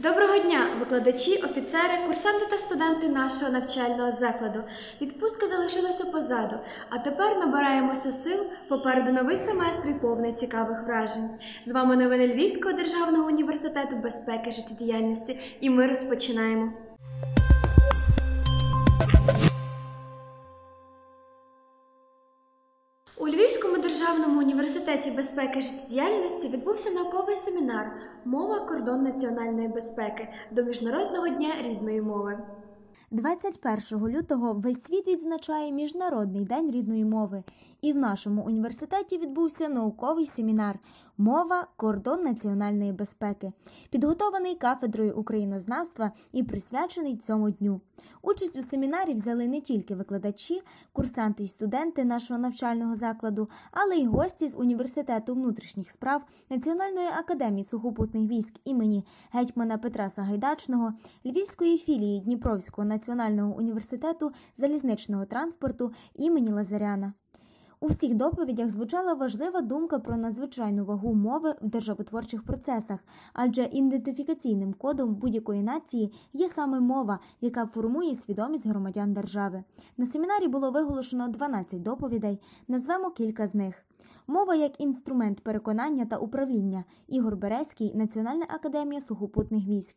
Доброго дня, викладачі, офіцери, курсанти та студенти нашого навчального закладу. Відпустка залишилася позаду, а тепер набираємося сил, попереду новий семестр і повний цікавих вражень. З вами новини Львівського державного університету безпеки життєдіяльності, і ми розпочинаємо. У Львівському державному університеті безпеки життєдіяльності відбувся науковий семінар «Мова – кордон національної безпеки» до Міжнародного дня рідної мови. 21 лютого весь світ відзначає Міжнародний день рідної мови. І в нашому університеті відбувся науковий семінар «Мова – кордон національної безпеки», підготований кафедрою українознавства і присвячений цьому дню. Участь у семінарі взяли не тільки викладачі, курсанти й студенти нашого навчального закладу, але й гості з Університету внутрішніх справ, Національної академії сухопутних військ імені гетьмана Петра Сагайдачного, Львівської філії Дніпровського національного університету залізничного транспорту імені Лазаряна. У всіх доповідях звучала важлива думка про надзвичайну вагу мови в державотворчих процесах, адже ідентифікаційним кодом будь-якої нації є саме мова, яка формує свідомість громадян держави. На семінарі було виголошено 12 доповідей, назвемо кілька з них. Мова як інструмент переконання та управління. Ігор Березький, Національна академія сухопутних військ.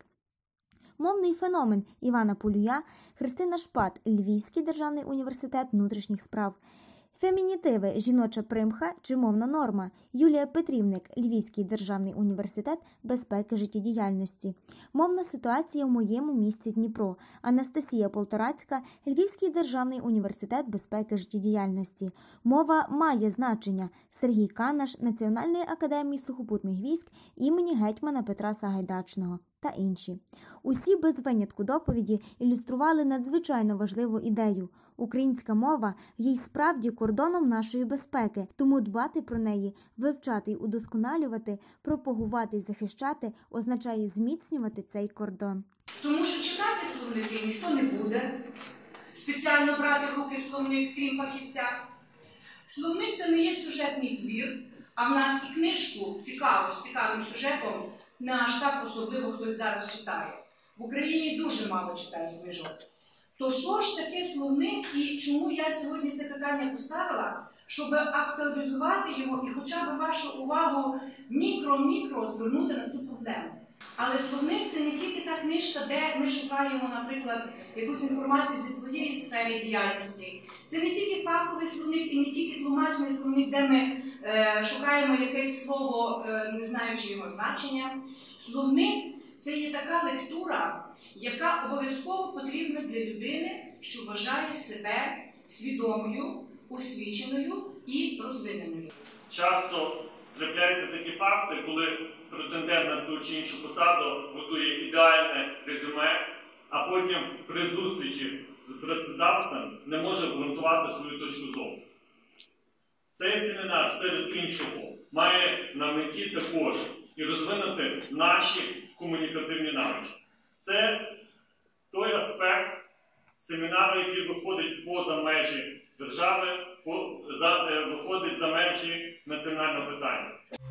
Мовний феномен Івана Полюя, Христина Шпат, Львівський державний університет внутрішніх справ. Фемінітиви «Жіноча примха» чи «Мовна норма» Юлія Петрівник, Львівський державний університет безпеки життєдіяльності. Мовна ситуація в моєму місті Дніпро Анастасія Полторацька, Львівський державний університет безпеки життєдіяльності. Мова має значення Сергій Канаш, Національної академії сухопутних військ імені гетьмана Петра Сагайдачного та інші. Усі без винятку доповіді ілюстрували надзвичайно важливу ідею. Українська мова є й справді кордоном нашої безпеки, тому дбати про неї, вивчати й удосконалювати, пропагувати й захищати означає зміцнювати цей кордон. Тому що читати словники ніхто не буде, спеціально брати в руки словник, крім фахівця. Словник – це не є сюжетний твір, а в нас і книжку цікаву, з цікавим сюжетом не аж так особливо хтось зараз читає. В Україні дуже мало читають книжок. То що ж таке словник і чому я сьогодні це питання поставила? Щоб актуалізувати його і хоча б вашу увагу мікро-мікро звернути на цю проблему. Але словник – це не тільки та книжка, де ми шукаємо, наприклад, якусь інформацію зі своєї сфери діяльності. Це не тільки фаховий словник і не тільки тлумачний словник, де ми шукаємо якесь слово, не знаючи його значення. Словник – це є така лектура, яка обов'язково потрібна для людини, що вважає себе свідомою, освіченою і розвиненою. Часто трапляються такі факти, коли претендент на ту чи іншу посаду готує ідеальне резюме, а потім при зустрічі з працедавцем не може обґрунтувати свою точку зору. Цей семінар, серед іншого, має на меті також і розвинути наші комунікативні навички. Це той аспект семінару, який виходить поза межі держави, виходить за межі національного питання.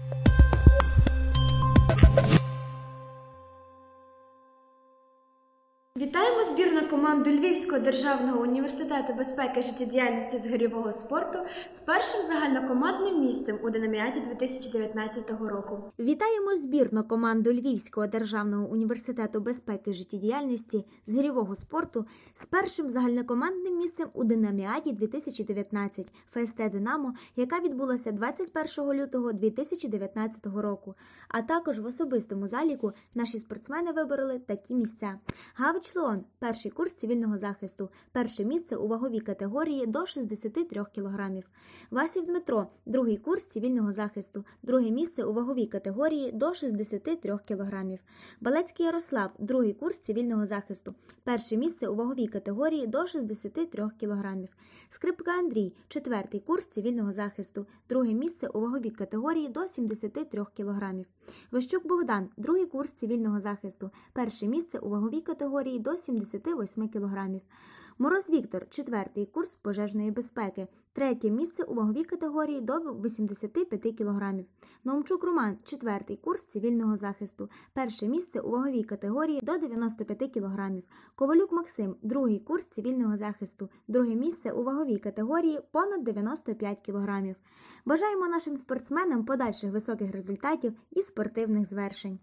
Вітаємо збірну команду Львівського державного університету безпеки життєдіяльності з гирьового спорту з першим загальнокомандним місцем у Динаміаді 2019 року. Вітаємо збірну команду Львівського державного університету безпеки життєдіяльності з гирьового спорту з першим загальнокомандним місцем у Динаміаді 2019 ФСТ «Динамо», яка відбулася 21 лютого 2019 року. А також в особистому заліку наші спортсмени вибороли такі місця. Гавич Леон – перший курс цивільного захисту, перше місце у ваговій категорії до 63 кг. Васів Дмитро – другий курс цивільного захисту, друге місце у ваговій категорії до 63 кг. Балецький Ярослав – другий курс цивільного захисту, перше місце у ваговій категорії до 63 кг. Скрипка Андрій – четвертий курс цивільного захисту, друге місце у ваговій категорії до 73 кг. Ващук Богдан – другий курс цивільного захисту, перше місце у ваговій категорії до 78 кг. Мороз Віктор – 4-й курс пожежної безпеки, 3-є місце у ваговій категорії до 85 кг. Наумчук Роман – 4-й курс цивільного захисту, 1-е місце у ваговій категорії до 95 кг. Ковалюк Максим – 2-й курс цивільного захисту, 2-е місце у ваговій категорії понад 95 кг. Бажаємо нашим спортсменам подальших високих результатів і спортивних звершень.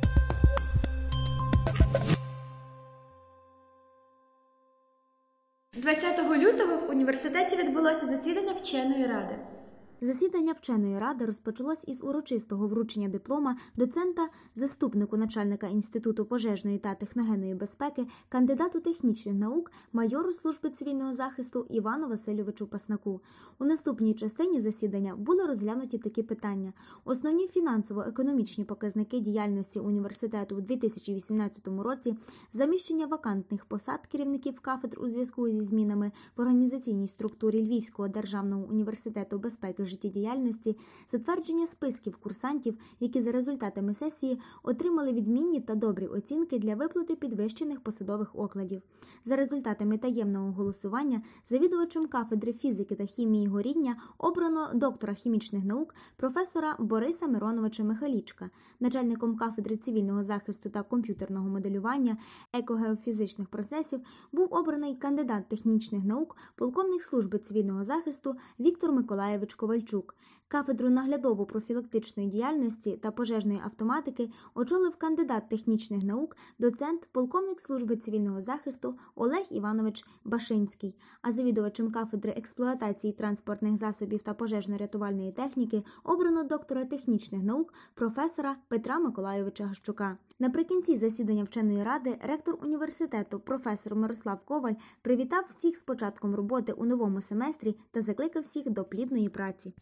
– 20 лютого в університеті відбулося засідання вченої ради. Засідання вченої ради розпочалось із урочистого вручення диплома доцента, заступнику начальника Інституту пожежної та техногенної безпеки, кандидату технічних наук, майору служби цивільного захисту Івану Васильовичу Паснаку. У наступній частині засідання були розглянуті такі питання. Основні фінансово-економічні показники діяльності університету у 2018 році, заміщення вакантних посад керівників кафедр у зв'язку зі змінами в організаційній структурі Львівського державного університету безпеки життєдіяльності, затвердження списків курсантів, які за результатами сесії отримали відмінні та добрі оцінки для виплати підвищених посадових окладів. За результатами таємного голосування завідувачем кафедри фізики та хімії горіння обрано доктора хімічних наук професора Бориса Мироновича Михалічка, начальником кафедри цивільного захисту та комп'ютерного моделювання екогеофізичних процесів був обраний кандидат технічних наук, полковник служби цивільного захисту Віктор Миколаєвич Ковальчук. Кафедру наглядово-профілактичної діяльності та пожежної автоматики очолив кандидат технічних наук, доцент, полковник служби цивільного захисту Олег Іванович Башинський, а завідувачем кафедри експлуатації транспортних засобів та пожежно-рятувальної техніки обрано доктора технічних наук професора Петра Миколайовича Гащука. Наприкінці засідання вченої ради ректор університету професор Мирослав Коваль привітав всіх з початком роботи у новому семестрі та закликав всіх до плідної праці.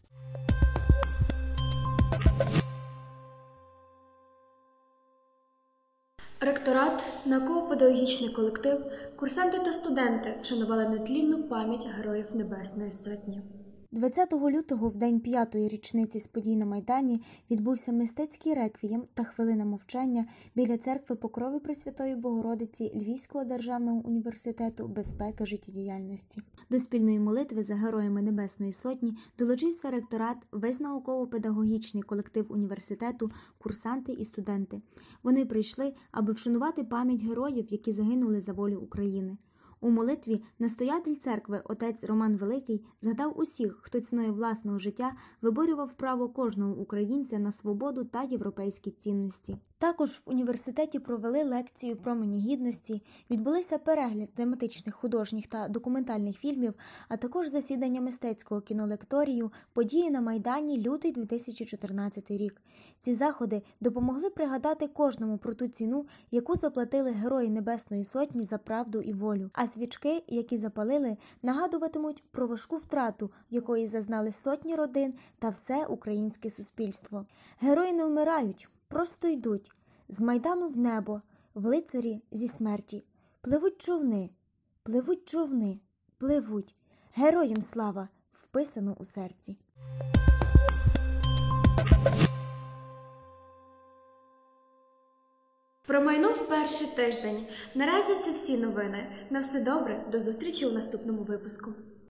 Ректорат, науково-педагогічний колектив, курсанти та студенти вшанували нетлінну пам'ять Героїв Небесної Сотні. 20 лютого, в день 5-ї річниці з подій на Майдані, відбувся мистецький реквієм та хвилина мовчання біля церкви Покрови Пресвятої Богородиці Львівського державного університету безпеки життєдіяльності. До спільної молитви за Героями Небесної Сотні долучився ректорат, весь науково-педагогічний колектив університету, курсанти і студенти. Вони прийшли, аби вшанувати пам'ять героїв, які загинули за волю України. У молитві настоятель церкви отець Роман Великий згадав усіх, хто ціною власного життя виборював право кожного українця на свободу та європейські цінності. Також в університеті провели лекцію «Промені гідності», відбулися перегляд тематичних художніх та документальних фільмів, а також засідання мистецького кінолекторію «Події на Майдані. Лютий 2014 рік». Ці заходи допомогли пригадати кожному про ту ціну, яку заплатили Герої Небесної Сотні за правду і волю. А свічки, які запалили, нагадуватимуть про важку втрату, якої зазнали сотні родин та все українське суспільство. Герої не вмирають, просто йдуть. З Майдану в небо, в лицарі зі смерті. Пливуть човни, пливуть човни, пливуть. Героям слава, вписано у серці. Промайнув перший тиждень. Наразі це всі новини. На все добре, до зустрічі у наступному випуску.